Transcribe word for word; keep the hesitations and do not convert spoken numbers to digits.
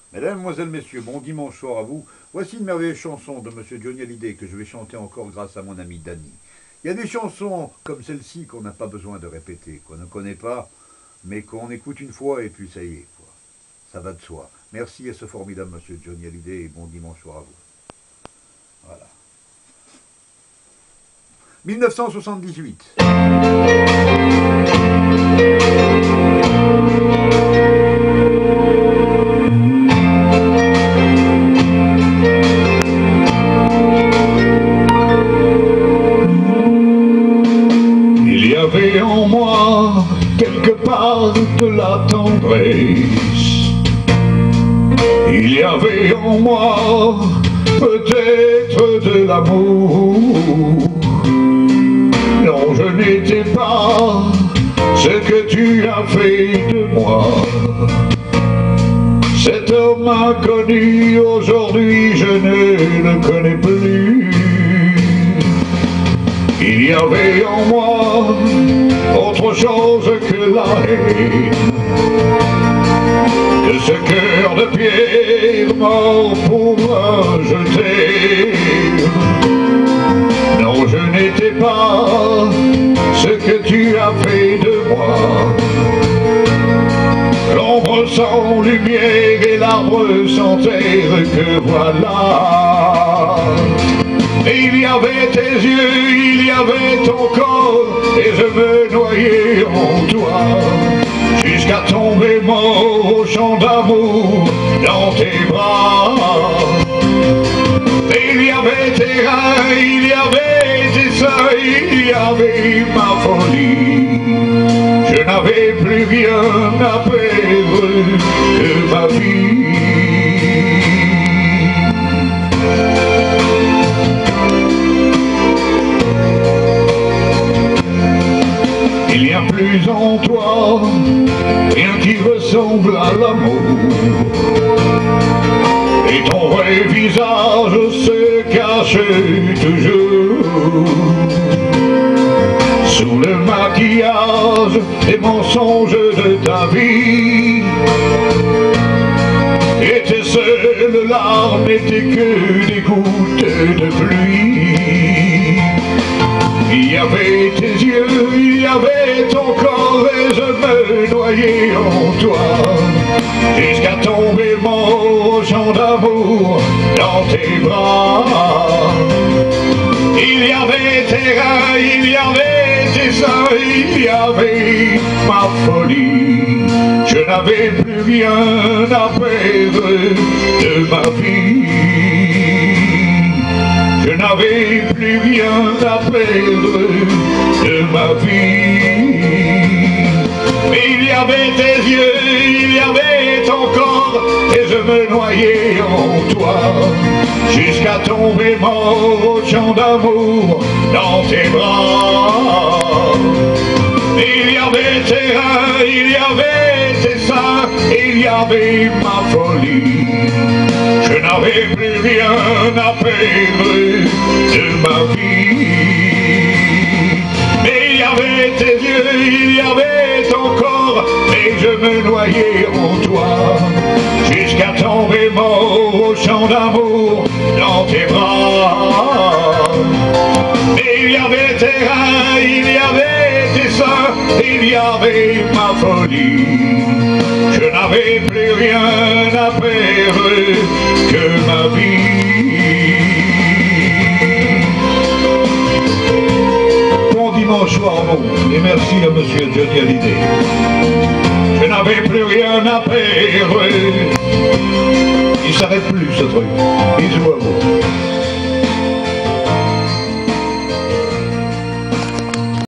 Mesdames, Mesdemoiselles, Messieurs, bon dimanche soir à vous. Voici une merveilleuse chanson de monsieur Hallyday que je vais chanter encore grâce à mon ami Danny. Il y a des chansons comme celle-ci qu'on n'a pas besoin de répéter, qu'on ne connaît pas, mais qu'on écoute une fois et puis ça y est, quoi. Ça va de soi. Merci à ce formidable monsieur Hallyday et bon dimanche soir à vous. Voilà. mille neuf cent soixante-dix-huit. Il y avait en moi quelque part de la tendresse. Il y avait en moi peut-être de l'amour. Non, je n'étais pas ce que tu as fait de moi. Cet homme inconnu, aujourd'hui je ne le connais plus. Il y avait en moi autre chose que la haine, que ce cœur de pierre mort pour me jeter. Non, je n'étais pas ce que tu as fait de moi. L'ombre sans lumière et l'arbre sans terre, que voilà. Et il y avait tes yeux, il y avait ton corps, et je me noyais en toi, jusqu'à tomber mort au champ d'amour dans tes bras. Et il y avait tes reins, il y avait tes seins, il y avait ma folie. Je n'avais plus rien à perdre que ma vie. Il n'y a plus en toi rien qui ressemble à l'amour. Et ton vrai visage se cache toujours sous le maquillage des mensonges de ta vie. Et tes seules larmes n'étaient que des gouttes de pluie. Il y avait tes yeux, il y avait ton corps, et je me noyais en toi, jusqu'à tomber mort au champ d'amour dans tes bras. Il y avait tes reins, il y avait tes seins, il y avait ma folie. Je n'avais plus rien à perdre de ma vie. Je n'avais plus rien à perdre de ma vie. Mais il y avait tes yeux, il y avait ton corps, et je me noyais en toi, jusqu'à tomber mort au champ d'amour dans tes bras. Et il y avait tes reins, il y avait tes seins, et il y avait ma folie. Je n'avais plus rien à perdre de ma vie. Mais il y avait tes yeux, il y avait ton corps, et je me noyais en toi, jusqu'à tomber mort au champ d'amour dans tes bras. Mais il y avait tes reins, il y avait tes seins, il y avait ma folie. Je n'avais plus rien à perdre que ma vie. Bon dimanche soir à vous, et merci à monsieur Hallyday. Je n'avais plus rien à perdre. Il s'arrête plus ce truc. Bisous à vous.